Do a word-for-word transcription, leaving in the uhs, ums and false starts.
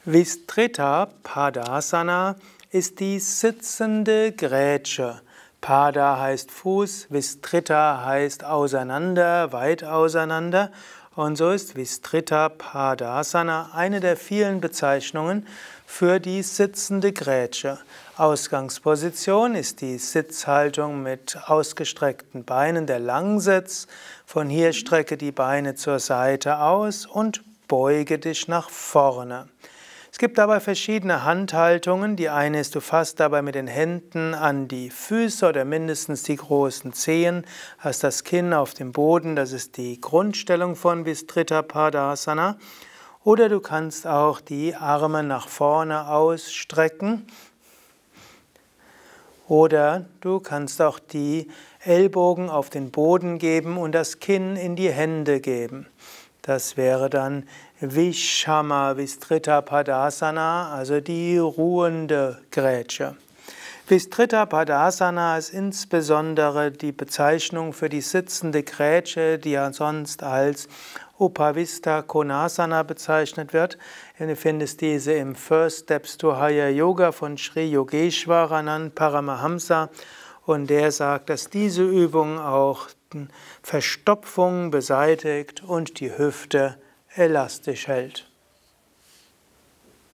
Vistrita Padasana ist die sitzende Grätsche. Pada heißt Fuß, Vistrita heißt auseinander, weit auseinander. Und so ist Vistrita Padasana eine der vielen Bezeichnungen für die sitzende Grätsche. Ausgangsposition ist die Sitzhaltung mit ausgestreckten Beinen, der Langsitz. Von hier strecke die Beine zur Seite aus und beuge dich nach vorne. Es gibt dabei verschiedene Handhaltungen. Die eine ist, du fasst dabei mit den Händen an die Füße oder mindestens die großen Zehen, hast das Kinn auf dem Boden, das ist die Grundstellung von Vistrita Padasana. Oder du kannst auch die Arme nach vorne ausstrecken. Oder du kannst auch die Ellbogen auf den Boden geben und das Kinn in die Hände geben. Das wäre dann Vishama Vistrita Padasana, also die ruhende Grätsche. Vistrita Padasana ist insbesondere die Bezeichnung für die sitzende Grätsche, die ja sonst als Upavista Konasana bezeichnet wird. Du findest diese im First Steps to Higher Yoga von Sri Yogeshwaranand Paramahamsa. Und der sagt, dass diese Übung auch Verstopfung beseitigt und die Hüfte elastisch hält.